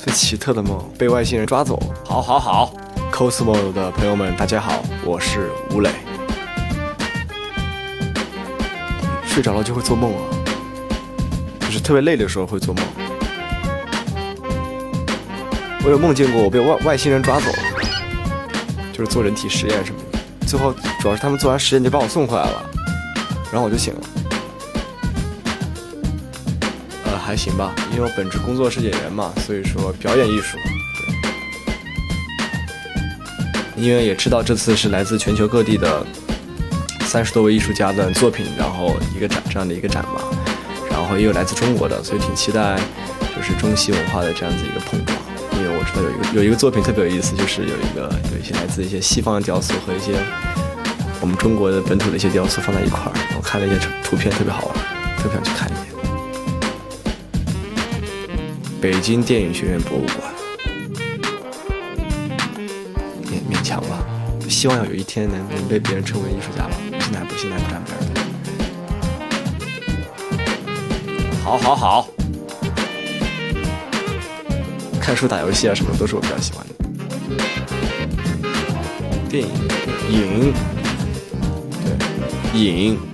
最奇特的梦，被外星人抓走。 好 Cosmo 的朋友们，大家好，我是吴磊。睡着了就会做梦啊，就是特别累的时候会做梦。我有梦见过我被外星人抓走，就是做人体实验什么的。最后主要是他们做完实验就把我送回来了，然后我就醒了。还行吧，因为我本职工作是演员嘛，所以说表演艺术。对，因为也知道这次是来自全球各地的30多位艺术家的作品，然后这样的一个展嘛，然后也有来自中国的，所以挺期待就是中西文化的这样子一个碰撞。因为我知道有一个作品特别有意思，就是有一些来自一些西方的雕塑和一些我们中国的本土的一些雕塑放在一块儿，我看了一些图片特别好玩，特别想去看一眼。北京电影学院博物馆，勉强吧，希望有一天能被别人称为艺术家吧。现在不沾边的。 好， 看书、打游戏啊，什么都是我比较喜欢的。电影、影，对，影。